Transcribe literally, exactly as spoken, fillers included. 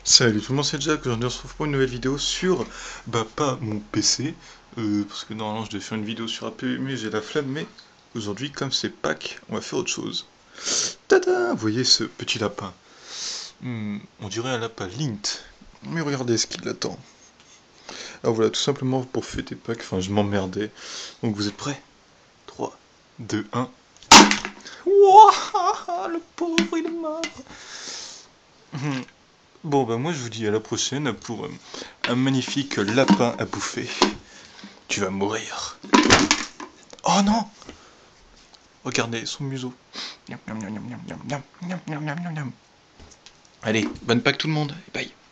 Salut tout le monde, c'est Jack. Aujourd'hui on se retrouve pour une nouvelle vidéo sur, bah pas mon P C, euh, parce que normalement je devais faire une vidéo sur A P, mais j'ai la flemme, mais aujourd'hui comme c'est Pâques, on va faire autre chose. Tada! Vous voyez ce petit lapin? Hmm, on dirait un lapin Lint, mais regardez ce qui l'attend. Alors voilà, tout simplement pour fêter Pâques, enfin je m'emmerdais. Donc vous êtes prêts? Trois, deux, un. Wouah, le pauvre il est mort. Hmm. Bon bah moi je vous dis à la prochaine pour euh, un magnifique lapin à bouffer. Tu vas mourir. Oh non! Regardez son museau. Allez, bonne Pâques tout le monde. Bye.